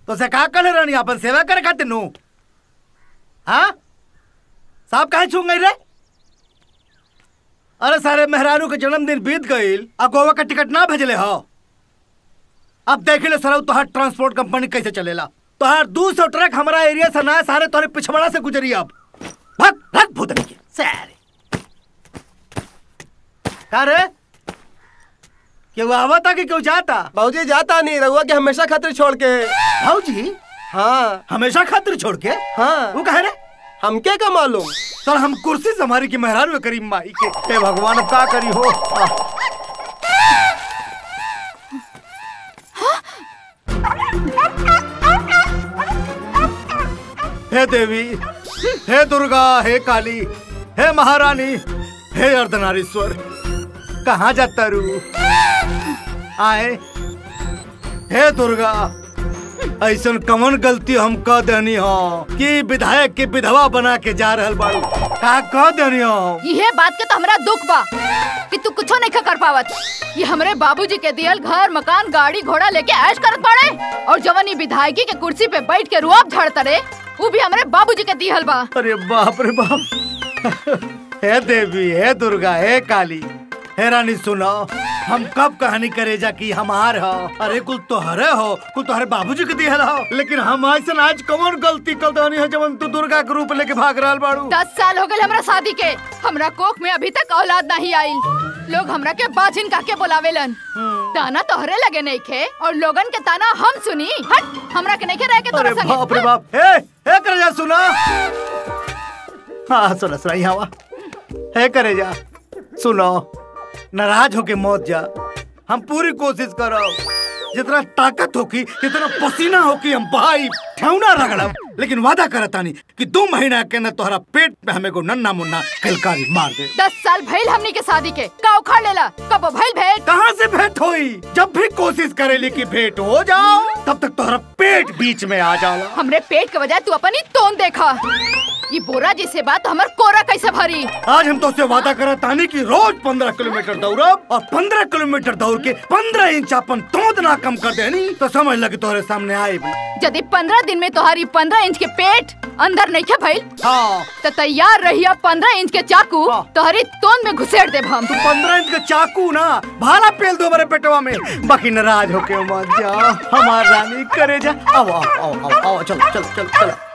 तो से का करे रानी अपन सेवा करे खातिर नु। हाँ साहब काहे छूंग गई रे? अरे सारे मेहरारू के जन्मदिन बीत गईल आ गोवा का टिकट ना भेजले हो। अब देख ले सर तोहार ट्रांसपोर्ट कंपनी कैसे चलेला। तोहार 200 ट्रक हमारा एरिया से ना सारे तोहरे पिछवाड़ा से गुजरी। अब भाग भाग भूतनी के सारे। अरे क्यों आवता कि क्यों जाता? बाबूजी जाता नहीं रहुआ के हमेशा खातिर छोड़ के। भाऊजी? हाँ हमेशा खातिर छोड़ के? हाँ वो कहे रे? हम क्या का मालूम सर हम कुर्सी से हमारी की मेहरारू करीम माई के। हे भगवान अब क्या करी हो। हे देवी, हे दुर्गा, हे काली, हे महारानी, हे अर्धनारीश्वर, कहाँ जाता रू? आए हे दुर्गा, ऐसा कमन गलती हम कह देनी हो कि विधायक के विधवा बना के जा रहल बाड़ू। का कह देनी हो? ये बात के तो हमरा दुख बा कि तू कुछो नहीं कर पावत। ये हमरे बाबूजी के दियल घर मकान गाड़ी घोड़ा लेके ऐश करत बाड़े और जवानी विधायकी के कुर्सी पे बैठ के रुआब झाड़ता रे वो भी हमरे बाबूजी के दिहल बा। अरे बाप रे बाप। हे देवी, हे दुर्गा, हे काली, हे रानी सुनो, हम कब कहानी करे जा कि हमार हो। अरे कुल तोहरे हो, कुल तोहरे बाबूजी के दिहल हो, लेकिन हम ऐसा आज कौन गलती कर देनी है जब तू दुर्गा के रूप लेके भाग रहल बाड़ू। 10 साल हो गए हमरा शादी के, हमरा कोख में अभी तक औलाद नहीं आई। लोग हमरा के बाजिन कह के बुलावेलन। ताना तोहरे लगे नहीं खे और लोगन के ताना हम सुनी। हट हमरा के नहीं के रह के तोरा संगे। बाप रे बाप। हे करे जा सुना। हाँ सुना सुना यहाँ वा। हे करे जा सुनो, नाराज होके मौत जा। हम पूरी कोशिश करो, जितना ताकत होगी जितना पसीना होगी हम बहाई ठेवना रगड़ब, लेकिन वादा करतानी कि 2 महीना के अंदर तोहरा पेट पे हमें को नन्ना मुन्ना कलकारी मार दे। 10 साल भइल हमनी के शादी के, का उखाड़ लेला? कब भइल भेंट? कहाँ से भेंट होई? जब भी कोशिश करेली कि भेंट हो जाओ तब तक तोहरा पेट बीच में आ जाला। हमरे पेट के बजाय तू अपनी तोन देखा। ये बोरा जैसे बात हमर कोरा कैसे भरी? आज हम तो से वादा करतानी कि रोज 15 किलोमीटर दौड़ब और 15 किलोमीटर दौड़ के 15 इंच अपन तोंद ना कम कर देनी तो समझ लगे तोहरे सामने आए। यदि 15 दिन में तुम्हारी 15 इंच के पेट अंदर नहीं भइल, हाँ तो तैयार रहिया 15 इंच के चाकू तुम्हारी तोंद में घुसेड़ दे हम। तू 15 इंच के चाकू ना भाला पेल दो मेरे पेटवा में। बाकी नाराज होके मत जा हमार रानी, करे जा। आओ आओ आओ आओ, चलो चलो चलो चलो।